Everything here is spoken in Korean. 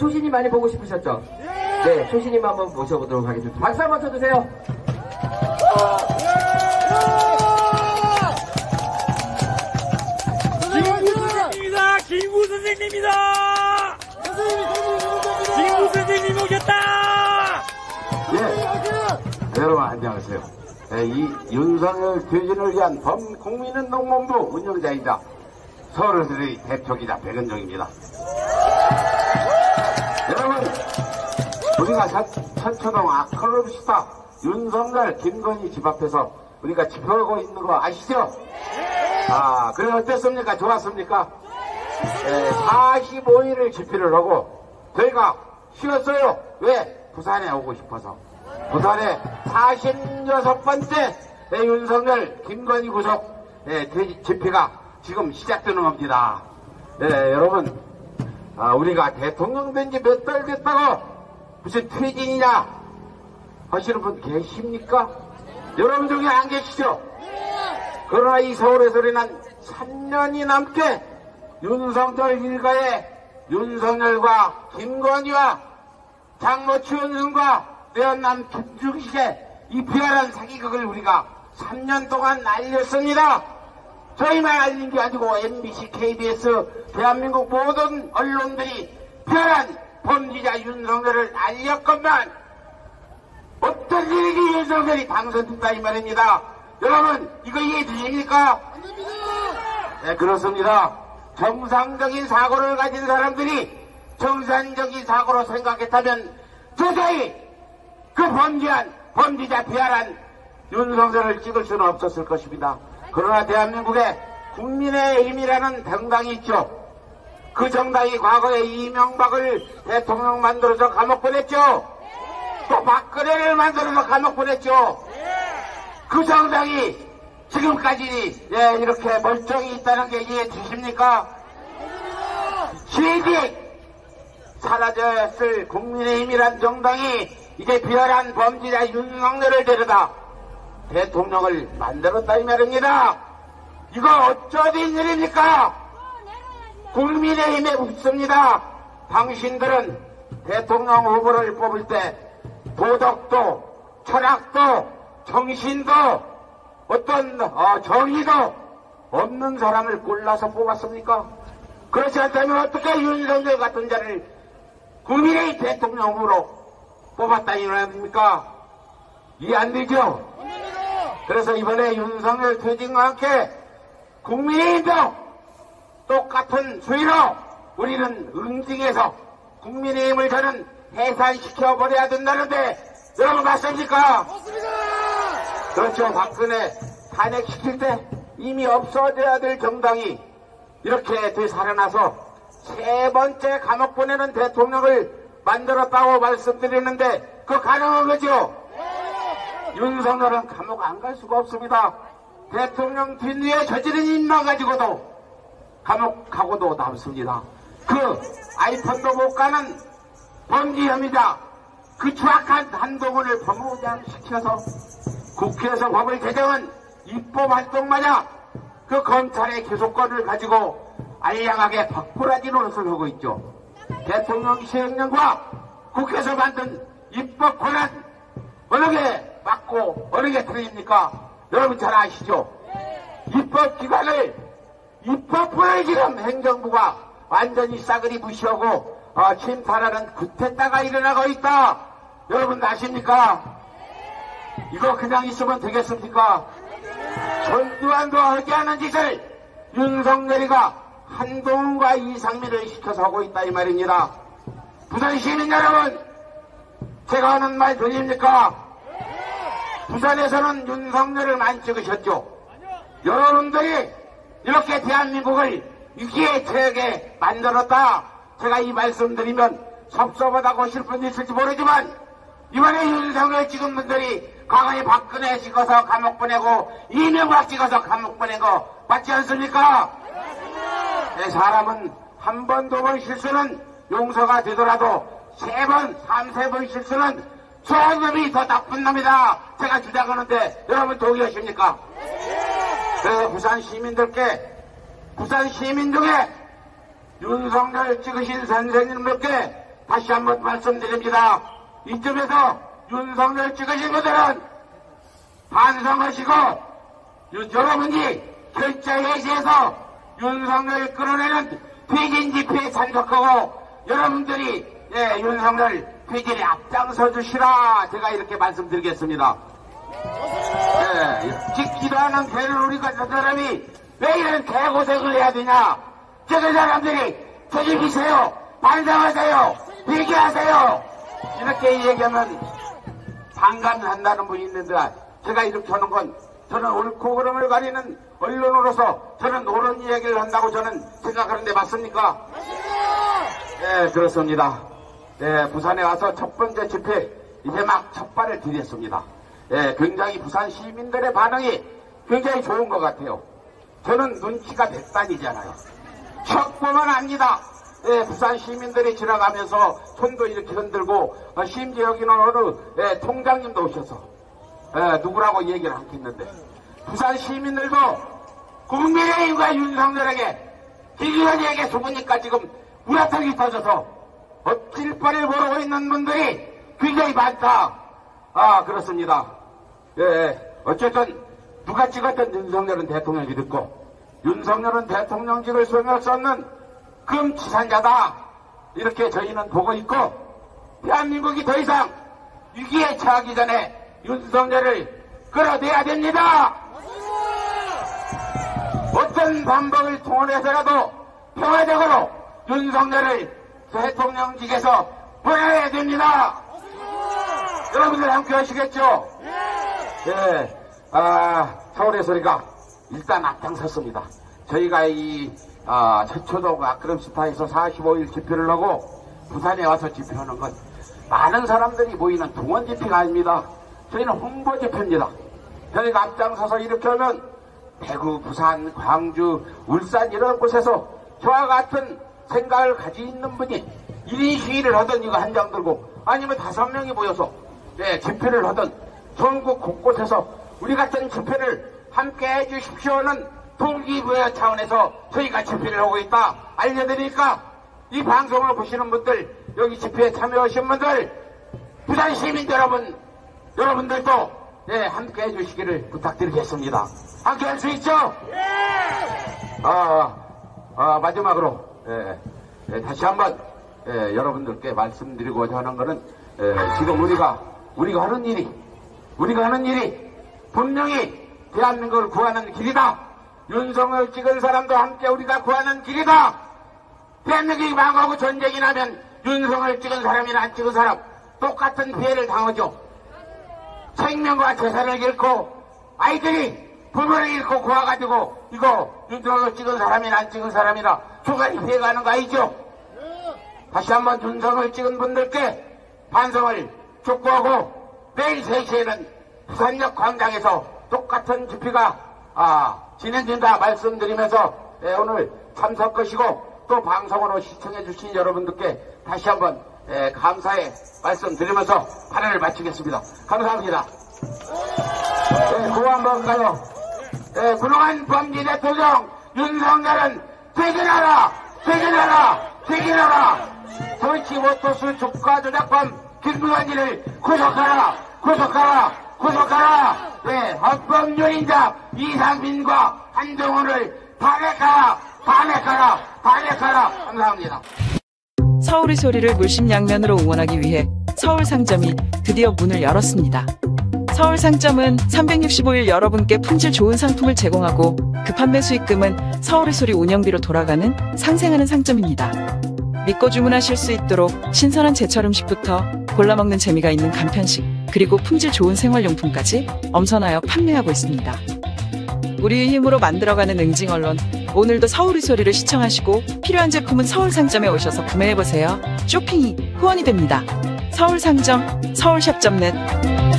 초신님 많이 보고 싶으셨죠? 네, 초신님 한번 모셔보도록 하겠습니다. 박수 한번 쳐주세요. 김구 선생님이다! 김구 선생님 오셨다! 예, 여러분 안녕하세요. 이 윤석열 퇴진을 위한 범국민운동본부 운영자이자 서울시의 대표기자 백은종입니다. 여러분, 우리가 천초동 아크로비스타 윤석열 김건희 집 앞에서 우리가 집회하고 있는 거 아시죠? 아, 그래 어땠습니까? 좋았습니까? 45일을 집회를 하고 저희가 쉬었어요. 왜? 부산에 오고 싶어서. 부산에 46번째 윤석열 김건희 구속 집회가 지금 시작되는 겁니다. 여러분, 우리가 대통령 된 지 몇 달 됐다고 무슨 퇴진이냐 하시는 분 계십니까? 여러분 중에 안 계시죠? 그러나 이 서울에서 일어난 3년이 넘게 윤석열 일가의 윤석열과 김건희와 장모 추은순과 내연남 김중식의 이 비열한 사기극을 우리가 3년 동안 알렸습니다. 저희만 알린 게 아니고 MBC, KBS, 대한민국 모든 언론들이 비열한 범죄자 윤석열을 알렸건만 어떤 일이 윤석열이 당선됐다 이 말입니다. 여러분 이거 이해해 주십니까? 네, 그렇습니다. 정상적인 사고를 가진 사람들이 정상적인 사고로 생각했다면 도저히 그 범죄자 비열한 윤석열을 찍을 수는 없었을 것입니다. 그러나 대한민국에 국민의힘이라는 정당이 있죠. 그 정당이 과거에 이명박을 대통령 만들어서 감옥 보냈죠. 또 박근혜를 만들어서 감옥 보냈죠. 그 정당이 지금까지 이렇게 멀쩡히 있다는 게 이해해 주십니까? 시직 사라졌을 국민의힘이란 정당이 이제 비열한 범죄자 윤석열을 데려다 대통령을 만들었다 이 말입니다. 이거 어쩌된 일입니까? 국민의힘에 묻습니다. 당신들은 대통령 후보를 뽑을 때 도덕도 철학도 정신도 어떤 정의도 없는 사람을 골라서 뽑았습니까? 그렇지 않다면 어떻게 윤석열 같은 자를 국민의 대통령 후보로 뽑았다 이 말입니까? 이해 안 되죠? 그래서 이번에 윤석열 퇴진과 함께 국민의힘도 똑같은 수위로 우리는 응징해서 국민의힘을 저는 해산시켜버려야 된다는데 여러분 맞습니까? 맞습니다. 그렇죠. 박근혜 탄핵시킬 때 이미 없어져야 될 정당이 이렇게 되살아나서 세 번째 감옥 보내는 대통령을 만들었다고 말씀드리는데 그거 가능한 거죠? 윤석열은 감옥 안 갈 수가 없습니다. 대통령 뒷위에 저지른 일만 가지고도 감옥 가고도 남습니다. 그 아이폰도 못 가는 범죄 혐의자 그 추악한 한동훈을 법무장시켜서 국회에서 법을 제정한 입법활동마저 그 검찰의 기소권을 가지고 알량하게 박보라지 노릇을 하고 있죠. 대통령 시행령과 국회에서 만든 입법 권한 어느 게 맞고 어느 게 틀립니까? 여러분 잘 아시죠? 입법기관을 입법부를 지금 행정부가 완전히 싸그리 무시하고 침탈하는 구태타가 일어나고 있다. 여러분 아십니까? 이거 그냥 있으면 되겠습니까? 전두환도 하지 않은 짓을 윤석열이가 한동훈과 이상민을 시켜서 하고 있다 이 말입니다. 부산 시민 여러분, 제가 하는 말 들립니까? 부산에서는 윤석열을 많이 찍으셨죠. 여러분들이 이렇게 대한민국을 위기에 처하게 만들었다. 제가 이 말씀드리면 섭섭하다고 하실 분도 있을지 모르지만 이번에 윤석열 찍은 분들이 과거에 박근혜 찍어서 감옥 보내고 이명박 찍어서 감옥 보낸 거 맞지 않습니까? 네, 사람은 한 번, 두 번 실수는 용서가 되더라도 세 번, 삼세 번 실수는 좋은 놈이 더 나쁜 놈이다. 제가 주장하는데 여러분 동의하십니까? 그래서 부산 시민들께 부산 시민 중에 윤석열 찍으신 선생님들께 다시 한번 말씀드립니다. 이쯤에서 윤석열 찍으신 분들은 반성하시고 여러분이 결자해지에서 윤석열 끌어내는 퇴진 집회에 참석하고 여러분들이 윤석열 퇴진에 앞장서 주시라 제가 이렇게 말씀드리겠습니다. 찍지도 않은 개를 우리 같은 사람이 왜 이런 개고생을 해야 되냐. 저 사람들이 퇴진이세요. 반성하세요. 회개하세요. 이렇게 얘기하면 반감한다는 분이 있는데 제가 이렇게 하는 건 저는 옳고 그름을 가리는 언론으로서 저는 옳은 이야기를 한다고 저는 생각하는데 맞습니까? 네, 그렇습니다. 네, 부산에 와서 첫 번째 집회 이제 막 첫 발을 디뎠습니다. 네, 굉장히 부산 시민들의 반응이 굉장히 좋은 것 같아요. 저는 눈치가 100단이잖아요. 척 보면 압니다. 네, 부산 시민들이 지나가면서 손도 이렇게 흔들고 심지어 여기는 어느 통장님도 오셔서 누구라고 얘기를 않겠는데 부산 시민들도 국민의힘과 윤석열에게 기기현에게 속으니까 지금 우라통이 터져서 어찔 뻔을 모르고 있는 분들이 굉장히 많다. 그렇습니다. 어쨌든 누가 찍었던 윤석열은 대통령이 됐고 윤석열은 대통령직을 수행할 수 없는 금치산자다. 이렇게 저희는 보고 있고 대한민국이 더 이상 위기에 처하기 전에 윤석열을 끌어내야 됩니다. 어떤 방법을 통해서라도 평화적으로 윤석열을 대통령직에서 보내야 됩니다. 여러분들 함께 하시겠죠? 네. 서울의 소리가 일단 앞장섰습니다. 저희가 이 최초도 아크럼스타에서 45일 집회를 하고 부산에 와서 집회하는 건 많은 사람들이 모이는 동원 집회가 아닙니다. 저희는 홍보 집회입니다. 저희가 앞장서서 이렇게 하면 대구, 부산, 광주, 울산 이런 곳에서 저와 같은 생각을 가지고 있는 분이 1인 시위를 하던 이거 한 장 들고 아니면 5명이 모여서 집회를 하던 전국 곳곳에서 우리 같은 집회를 함께 해주십시오는 동기부여 차원에서 저희가 집회를 하고 있다 알려드리니까 이 방송을 보시는 분들 여기 집회에 참여하신 분들 부산 시민 여러분들도 함께 해주시기를 부탁드리겠습니다. 함께 할 수 있죠? 마지막으로 다시 한번 여러분들께 말씀드리고자 하는 것은 지금 우리가 하는 일이 분명히 대한민국을 구하는 길이다. 윤석열 찍은 사람도 함께 우리가 구하는 길이다. 대한민국이 망하고 전쟁이 나면 윤석열 찍은 사람이나 안 찍은 사람 똑같은 피해를 당하죠. 생명과 재산을 잃고 아이들이 부모를 잃고 구워가지고 이거 윤석열 찍은 사람이나 안 찍은 사람이나 중간에 피해가는 거 아니죠? 다시 한번 윤석열 찍은 분들께 반성을 촉구하고 내일 3시에는 부산역 광장에서 똑같은 집회가 진행된다 말씀드리면서 오늘 참석하시고 또 방송으로 시청해 주신 여러분들께 다시 한번 감사의 말씀드리면서 발언을 마치겠습니다. 감사합니다. 구호 한번 가요. 그동안 범죄 대통령 윤석열은 퇴진하라! 도이치모터스 주가 조작범 김부관지를 구속하라! 헌법유린자 이상민과 한동훈을 탄핵하라! 감사합니다. 서울의 소리를 물심양면으로 응원하기 위해 서울상점이 드디어 문을 열었습니다. 서울상점은 365일 여러분께 품질 좋은 상품을 제공하고 그 판매 수익금은 서울의 소리 운영비로 돌아가는 상생하는 상점입니다. 믿고 주문하실 수 있도록 신선한 제철 음식부터 골라먹는 재미가 있는 간편식 그리고 품질 좋은 생활용품까지 엄선하여 판매하고 있습니다. 우리의 힘으로 만들어가는 응징언론 오늘도 서울의 소리를 시청하시고 필요한 제품은 서울상점에 오셔서 구매해보세요. 쇼핑이 후원이 됩니다. 서울상점 서울샵.net